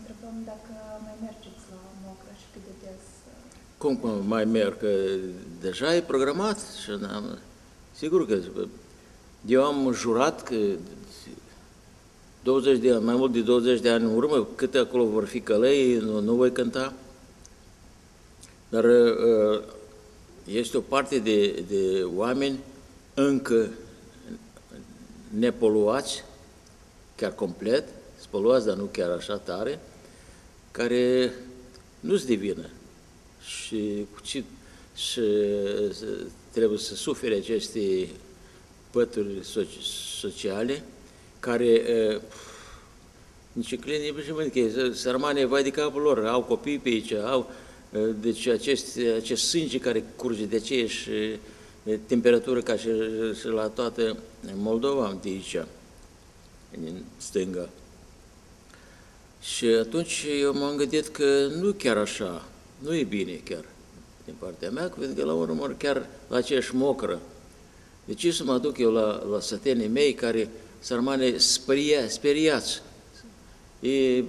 întrebăm dacă mai mergeți la Mocra și cât de des. Cum mai merg? Că deja e programat și sigur că eu am jurat că 20 de ani, mai mult de 20 de ani în urmă, câte acolo vor fi călăi, nu voi cânta. Dar este o parte de oameni încă nepoluați, chiar complet, spoluați, dar nu chiar așa tare, care nu-s divină și trebuie să sufere aceste pături sociale, care nici clini, că sărmane, vai de capul lor, au copii pe aici, au, deci acest sânge care curge de aceeași temperatură ca și la toată Moldova de aici, în stânga. Și atunci eu m-am gândit că nu chiar așa, nu e bine chiar din partea mea, că la urmă chiar la aceeași Mocră. De ce să mă duc eu la sătenii mei care, sărmane, speriați? E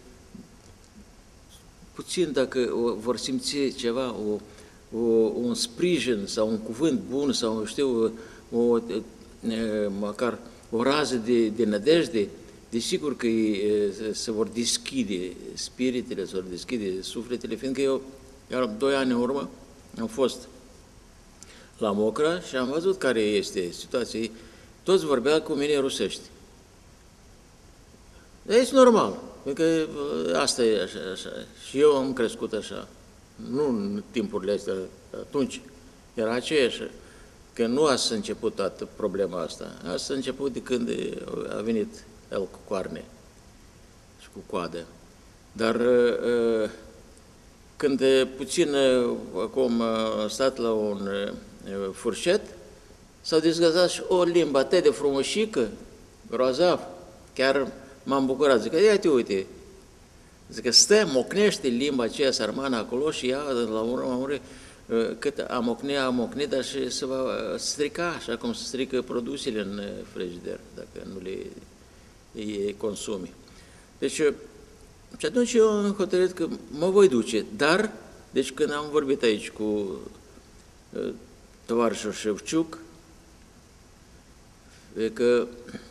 puțin dacă vor simți ceva, un sprijin sau un cuvânt bun sau, știu, măcar o rază de nădejde, desigur că se vor deschide spiritele, se vor deschide sufletele, fiindcă eu, iar 2 ani în urmă, am fost la Mocra și am văzut care este situația. Toți vorbeau cu mine rusești. Dar este normal, pentru că asta e așa. Și eu am crescut așa. Nu în timpurile astea, atunci era aceeași. Că nu a început toată problema asta. Asta a început de când a venit el cu coarne și cu coadă. Dar când puțin acum a stat la un furșet, s-au dezgăzat și o limbă atât de frumoșică, grozav, chiar m-am bucurat. Zic, ia-te, uite, zic că stă, mocnește limba aceea sărmană acolo și ea, la urmă, cât a mocnit, dar și se va strica, așa cum se strică produsele în frigider, dacă nu le consumi. Deci, și atunci eu am hotărât că mă voi duce, dar, deci când am vorbit aici cu tovarășul Șevciuc, că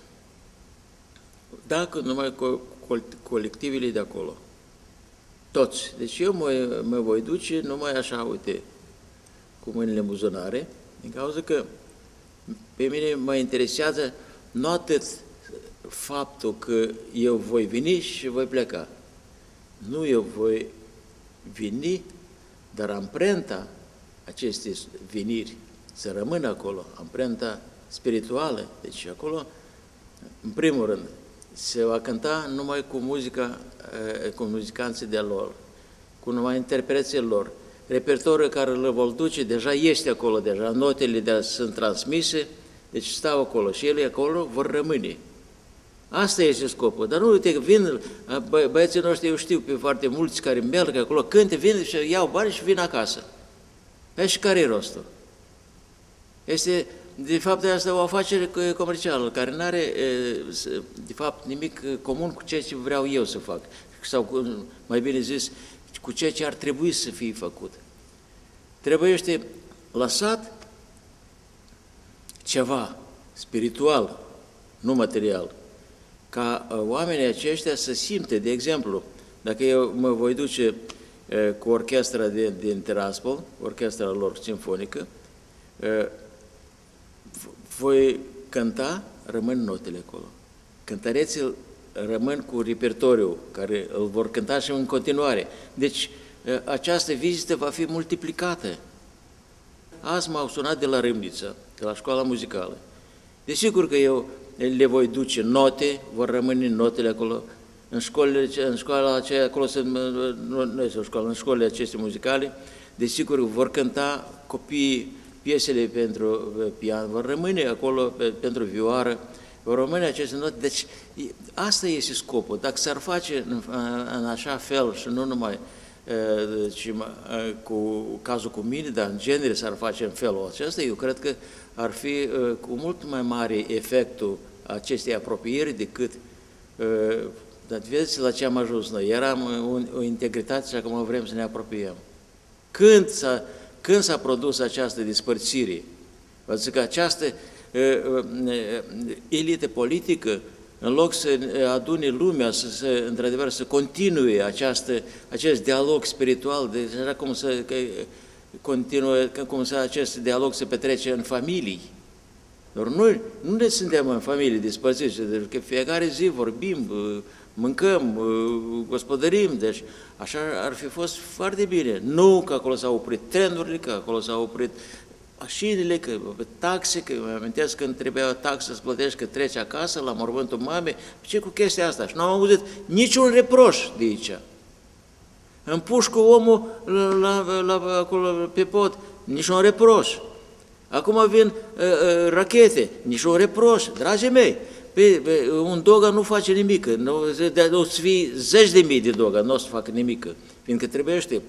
dacă numai colectivele de acolo, toți. Deci eu mă voi duce numai așa, uite, cu mâinile în buzunare, din cauza că pe mine mă interesează nu atât faptul că eu voi veni și voi pleca. Nu, eu voi veni, dar amprenta acestei veniri să rămână acolo, amprenta spirituală. Deci acolo, în primul rând, se va cânta numai cu muzica, cu muzicanții de lor, cu numai interpreții lor. Repertoriul care îl vor duce deja este acolo, deja notele sunt transmise, deci stau acolo și ele acolo vor rămâne. Asta este scopul. Dar nu uite că vin băieții noștri, eu știu pe foarte mulți care merg acolo, cânte, vin și iau bani și vin acasă. Și care e rostul? Este, de fapt, asta o afacere comercială, care nu are, de fapt, nimic comun cu ceea ce vreau eu să fac. Sau, mai bine zis, cu ceea ce ar trebui să fie făcut. Trebuiește lăsat ceva spiritual, nu material, ca oamenii aceștia să simte, de exemplu, dacă eu mă voi duce cu orchestra din Tiraspol, orchestra lor simfonică, voi cânta, rămân notele acolo. Cântăreții rămân cu repertoriul, care îl vor cânta și în continuare. Deci, această vizită va fi multiplicată. Azi m-au sunat de la Râmniță, de la școala muzicală. Desigur că eu le voi duce note, vor rămâne notele acolo, în școala aceea, acolo nu este o școală, în școlile acestea muzicale, desigur vor cânta copiii piesele pentru pian, vor rămâne acolo pentru vioară, vor rămâne aceste note. Deci asta este scopul. Dacă s-ar face în așa fel și nu numai cu cazul cu mine, dar în genere s-ar face în felul acesta, eu cred că ar fi cu mult mai mare efectul acestei apropieri decât Dar vedeți la ce am ajuns noi? Eram o integritate și acum vrem să ne apropiem. Când s-a produs această dispărțire? Că această elită politică, în loc să adune lumea, într-adevăr, să continue acest dialog spiritual, deci așa cum acest dialog se petrece în familii. Dar noi nu ne suntem în familii despărțiți, deci că fiecare zi vorbim, mâncăm, gospodărim, deci așa ar fi fost foarte bine. Nu că acolo s-au oprit trenurile, că acolo s-au oprit mașinile, că taxe, că îmi amintesc când trebuia taxă să plătești că treci acasă la mormântul mamei, ce cu chestia asta? Și n-am auzit niciun reproș de aici. Împușcă omul acolo pe pod, niciun reproș. Acum vin rachete, niciun reproș, dragii mei. Un doga nu face nimic, o să fie 10.000 de doga, nu o să facă nimic, fiindcă trebuiește.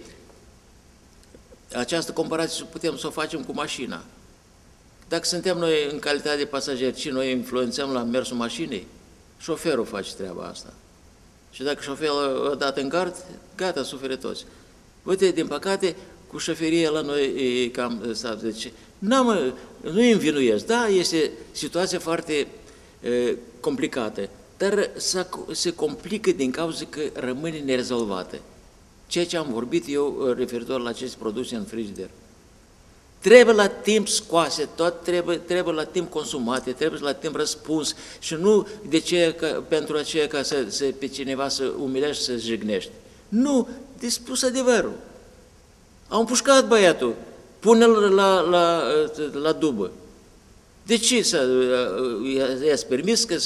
Această comparație putem să o facem cu mașina. Dacă suntem noi în calitate de pasageri, și noi influențăm la mersul mașinii, șoferul face treaba asta. Și dacă șoferul a dat în gard, gata, suferă toți. Uite, din păcate, cu șoferia la noi e cam... Deci, nu-i învinuiesc, da, este situația foarte complicată, dar se complică din cauza că rămâne nerezolvată. Ceea ce am vorbit eu referitor la aceste produse în frigider. Trebuie la timp scoase, tot trebuie la timp consumate, trebuie la timp răspuns și nu pentru aceea ca pe cineva să umilești, să jignești. Nu, de spus adevărul. Au împușcat băiatul, pune-l la dubă. De ce i-ați permis că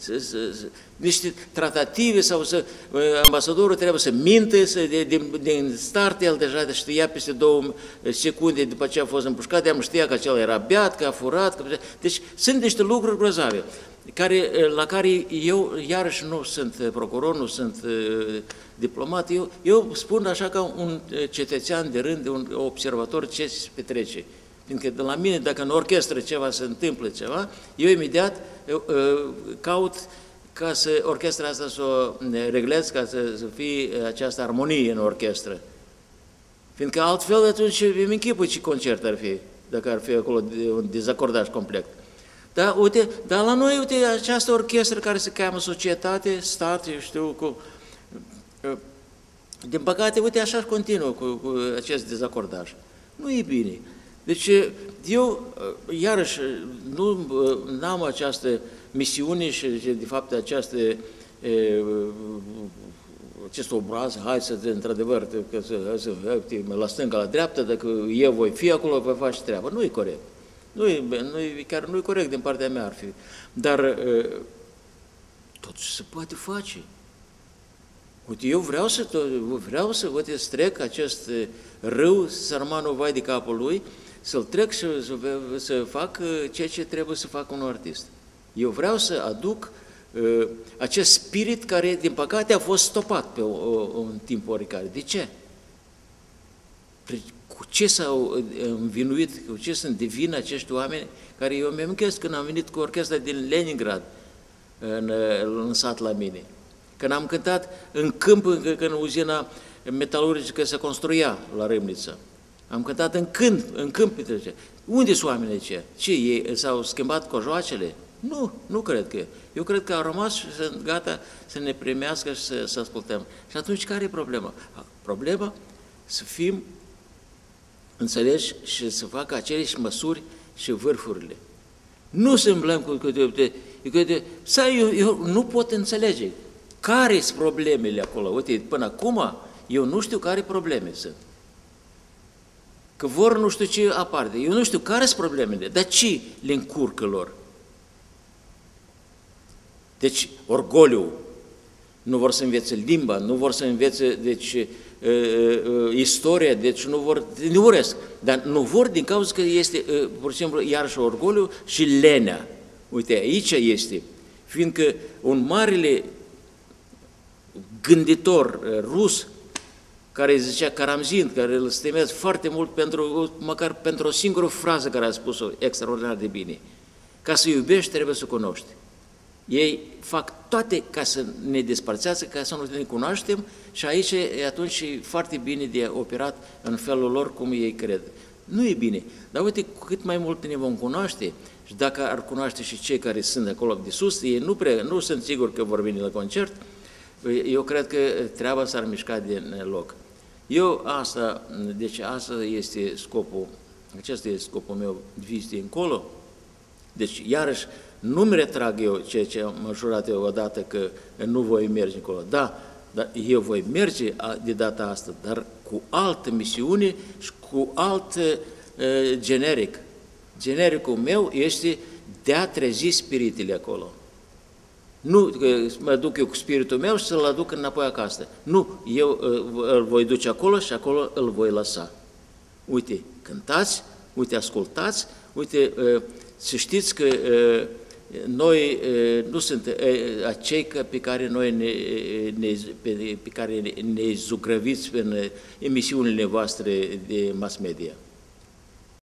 niște tratative sau ambasadorul trebuie să minte, din start el deja știa peste 2 secunde după ce a fost împușcat, el știa că acela era beat, că a furat, deci sunt niște lucruri grozave, la care eu iarăși nu sunt procuror, nu sunt diplomat, eu spun așa ca un cetățean de rând, un observator ce se petrece. Fiindcă de la mine, dacă în orchestră se întâmplă ceva, eu imediat caut ca orchestra asta să o reglez, ca să fie această armonie în orchestră. Fiindcă altfel atunci îmi închipui ce concert ar fi, dacă ar fi acolo un dezacordaj complet. Dar la noi, uite, această orchestră care se cheamă societate, stat, eu știu, din păcate, uite, așa continuă cu acest dezacordaj. Nu e bine. Deci, eu, iarăși, nu am această misiune și, de fapt, acest obraz, hai să, într-adevăr, la stânga, la dreapta, dacă eu voi fi acolo, voi face treaba. Nu e corect. Chiar nu e corect din partea mea ar fi. Dar totuși se poate face. Uite, eu vreau să trec acest râu, sărmanul vai de capul lui, să-l trec și să fac ceea ce trebuie să facă un artist. Eu vreau să aduc acest spirit care, din păcate, a fost stopat pe un timp oricare. De ce? Cu ce s-au învinuit, cu ce sunt de vină acești oameni care eu mi-am amintesc când am venit cu orchestra din Leningrad în sat la mine. Când am cântat în câmp, când uzina metalurgică se construia la Râmniță. Am cântat în câmp. Unde sunt oamenii aceia? Ce, ei s-au schimbat cojoacele? Nu cred că. Eu cred că au rămas și sunt gata să ne primească și să ascultăm. Și atunci care e problema? Problema să fim înțelegi și să facă aceleși măsuri și vârfurile. Nu se îmblăm cu eu nu pot înțelege care sunt problemele acolo. Uite, până acum eu nu știu care probleme sunt. Că vor nu știu ce apare. Eu nu știu care sunt problemele, dar ce le încurcă lor? Deci, orgoliu, nu vor să învețe limba, nu vor să învețe, deci, istoria, deci nu urăsc, dar nu vor din cauza că este, pur și simplu, iarăși orgoliu și lenea. Uite, aici este, fiindcă un marele gânditor rus, care zicea Karamzin, care îl stimez foarte mult măcar pentru o singură frază care a spus-o extraordinar de bine. Ca să iubești, trebuie să cunoști. Ei fac toate ca să ne despărțească, ca să nu ne cunoaștem și aici atunci e foarte bine de operat în felul lor cum ei cred. Nu e bine, dar uite, cu cât mai mult ne vom cunoaște și dacă ar cunoaște și cei care sunt acolo de sus, ei nu sunt siguri că vor veni la concert, eu cred că treaba s-ar mișca din loc. Deci asta este scopul, acesta este scopul meu de vizite încolo. Deci, iarăși, nu-mi retrag eu ceea ce am jurat eu odată că nu voi merge încolo. Da, dar eu voi merge de data asta, dar cu altă misiune și cu alt generic. Genericul meu este de a trezi spiritele acolo. Nu că mă duc eu cu spiritul meu și să-l aduc înapoi acasă. Nu, eu îl voi duce acolo și acolo îl voi lăsa. Uite, cântați, uite, ascultați, uite, să știți că noi nu suntem acei pe care ne zugrăviți în emisiunile voastre de mass media.